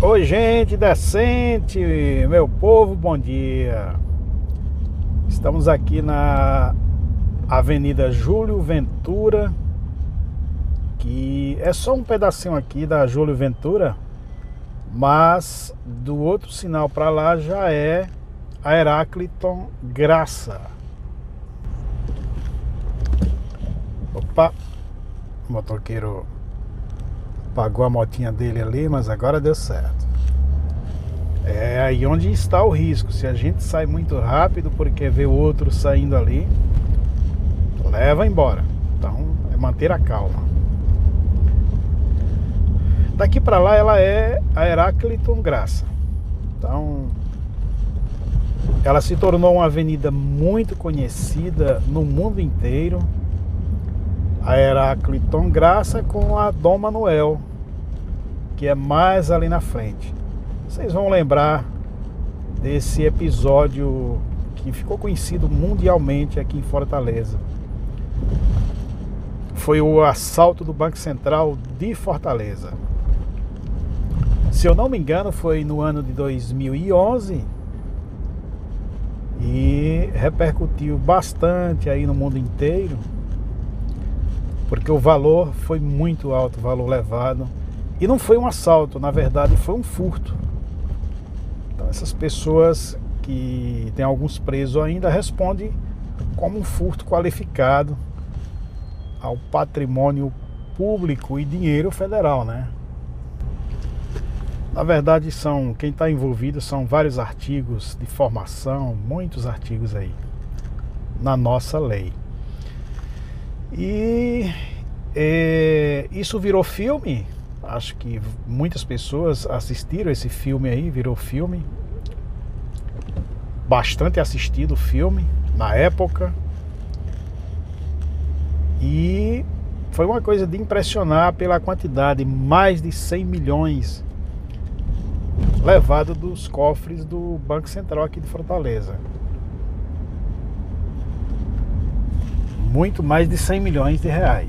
Oi, gente decente, meu povo, bom dia. Estamos aqui na Avenida Júlio Ventura, que é só um pedacinho aqui da Júlio Ventura, mas do outro sinal para lá já é a Heráclito Graça. Opa, o motoqueiro apagou a motinha dele ali, mas agora deu certo. É aí onde está o risco. Se a gente sai muito rápido porque vê o outro saindo ali, leva embora. Então é manter a calma. Daqui para lá ela é a Heráclito Graça. Então ela se tornou uma avenida muito conhecida no mundo inteiro. A Heráclito Graça com a Dom Manuel, que é mais ali na frente. Vocês vão lembrar desse episódio que ficou conhecido mundialmente aqui em Fortaleza. Foi o assalto do Banco Central de Fortaleza. Se eu não me engano, foi no ano de 2011 e repercutiu bastante aí no mundo inteiro, porque o valor foi muito alto, o valor levado. E não foi um assalto, na verdade foi um furto. Então essas pessoas, que tem alguns presos ainda, respondem como um furto qualificado ao patrimônio público e dinheiro federal, né? Na verdade, quem está envolvido são vários artigos de formação, muitos artigos aí na nossa lei. E isso virou filme. Acho que muitas pessoas assistiram esse filme aí, virou filme. Bastante assistido o filme na época. E foi uma coisa de impressionar pela quantidade, mais de 100 milhões levado dos cofres do Banco Central aqui de Fortaleza. Muito mais de 100 milhões de reais.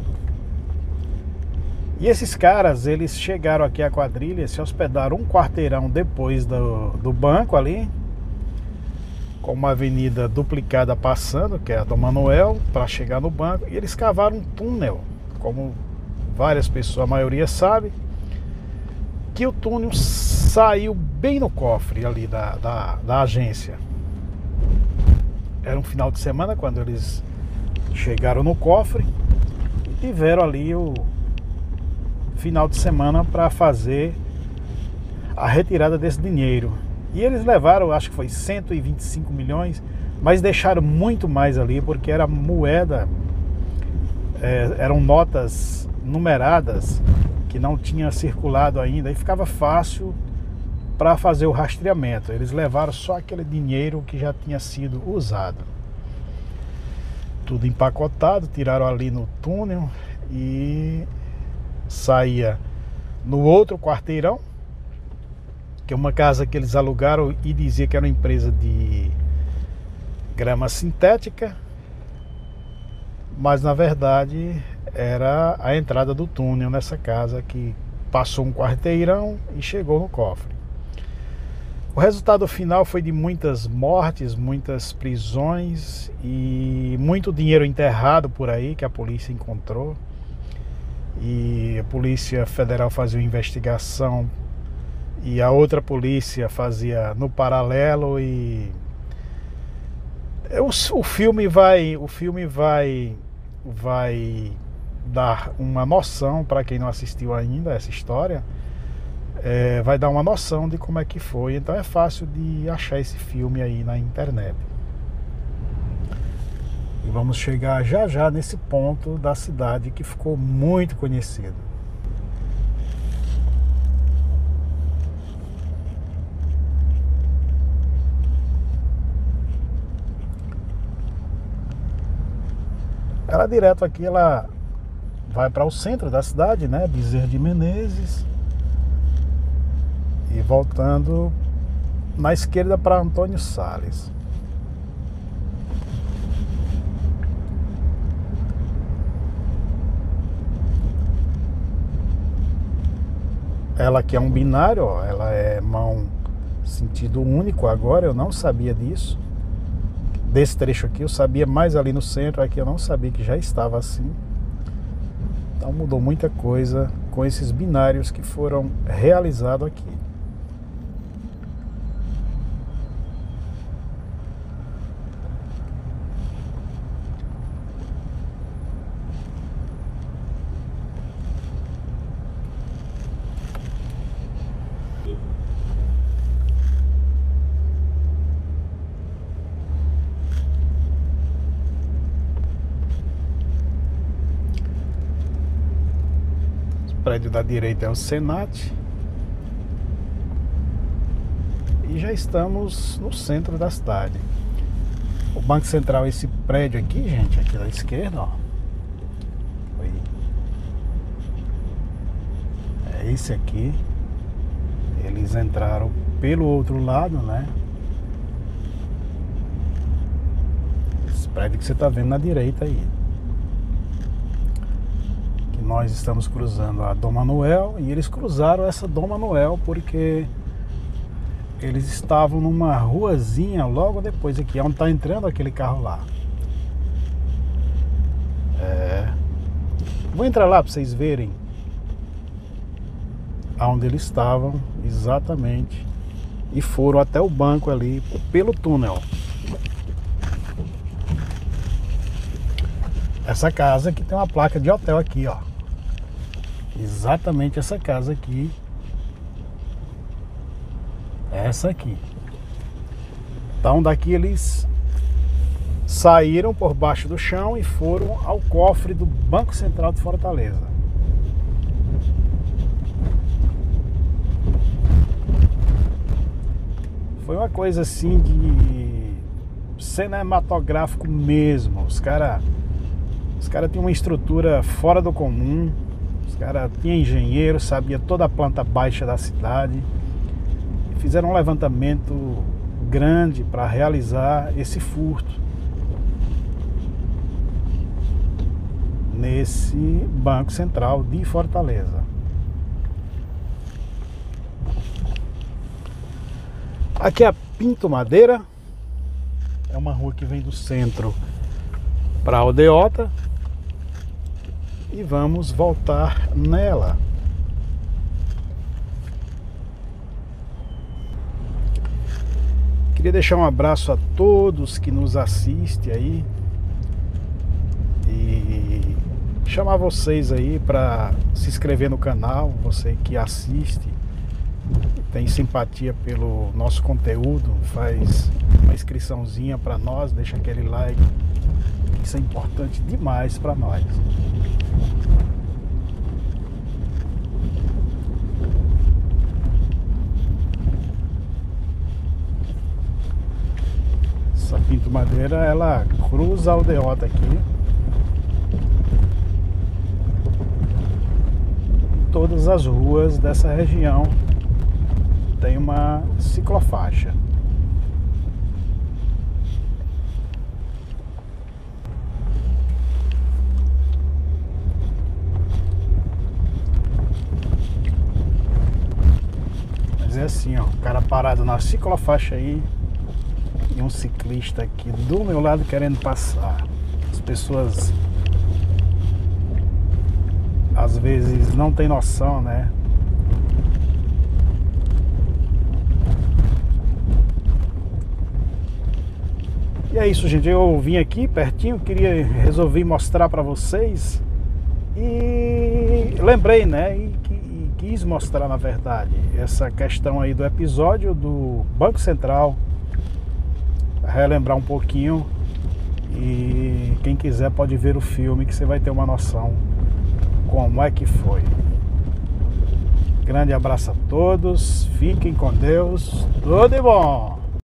E esses caras, eles chegaram aqui à quadrilha, se hospedaram um quarteirão depois do banco ali, com uma avenida duplicada passando, que é a Dom Manuel, para chegar no banco. E eles cavaram um túnel, como várias pessoas, a maioria sabe, que o túnel saiu bem no cofre ali da agência. Era um final de semana quando eles chegaram no cofre e tiveram ali o final de semana para fazer a retirada desse dinheiro. E eles levaram, acho que foi 125 milhões, mas deixaram muito mais ali, porque era moeda, eram notas numeradas que não tinha circulado ainda, e ficava fácil para fazer o rastreamento. Eles levaram só aquele dinheiro que já tinha sido usado. Tudo empacotado, tiraram ali no túnel e saía no outro quarteirão, que é uma casa que eles alugaram e dizia que era uma empresa de grama sintética, mas na verdade era a entrada do túnel nessa casa, que passou um quarteirão e chegou no cofre. O resultado final foi de muitas mortes, muitas prisões e muito dinheiro enterrado por aí que a polícia encontrou. E a Polícia Federal fazia uma investigação e a outra polícia fazia no paralelo. E o filme vai dar uma noção para quem não assistiu ainda essa história. Vai dar uma noção de como é que foi. Então é fácil de achar esse filme aí na internet. E vamos chegar já já nesse ponto da cidade que ficou muito conhecido. Ela direto aqui, ela vai para o centro da cidade, né? Bezerra de Menezes. E voltando na esquerda para Antônio Salles. Ela aqui é um binário, ó, ela é mão sentido único agora, eu não sabia disso. Desse trecho aqui eu sabia mais ali no centro, aqui eu não sabia que já estava assim. Então mudou muita coisa com esses binários que foram realizados aqui. O prédio da direita é o Senat. E já estamos no centro da cidade. O Banco Central, esse prédio aqui, gente, aqui da esquerda, ó. É esse aqui. Eles entraram pelo outro lado, né? Esse prédio que você tá vendo na direita aí. Que nós estamos cruzando a Dom Manuel. E eles cruzaram essa Dom Manuel porque eles estavam numa ruazinha logo depois aqui, onde tá entrando aquele carro lá. Vou entrar lá para vocês verem aonde eles estavam exatamente. E foram até o banco ali pelo túnel. Essa casa aqui tem uma placa de hotel aqui, ó. Exatamente essa casa aqui. Essa aqui. Então daqui eles saíram por baixo do chão e foram ao cofre do Banco Central de Fortaleza. Foi uma coisa assim de cinematográfico mesmo. Os caras tinham uma estrutura fora do comum. Os caras tinham engenheiro, sabia toda a planta baixa da cidade. Fizeram um levantamento grande para realizar esse furto nesse Banco Central de Fortaleza. Aqui é a Pinto Madeira. É uma rua que vem do centro para a Aldeota. E vamos voltar nela. Queria deixar um abraço a todos que nos assistem aí e chamar vocês aí para se inscrever no canal, você que assiste, tem simpatia pelo nosso conteúdo, faz uma inscriçãozinha para nós, deixa aquele like, isso é importante demais para nós. Essa Pinto Madeira, ela cruza a Aldeota aqui. Todas as ruas dessa região tem uma ciclofaixa. Mas é assim, ó, o cara parado na ciclofaixa aí e um ciclista aqui do meu lado querendo passar. As pessoas às vezes não tem noção, né? E é isso, gente. Eu vim aqui pertinho, resolvi mostrar para vocês e lembrei, né? E quis mostrar, na verdade, essa questão aí do episódio do Banco Central, relembrar um pouquinho. E quem quiser pode ver o filme, que você vai ter uma noção como é que foi. Grande abraço a todos, fiquem com Deus, tudo de bom!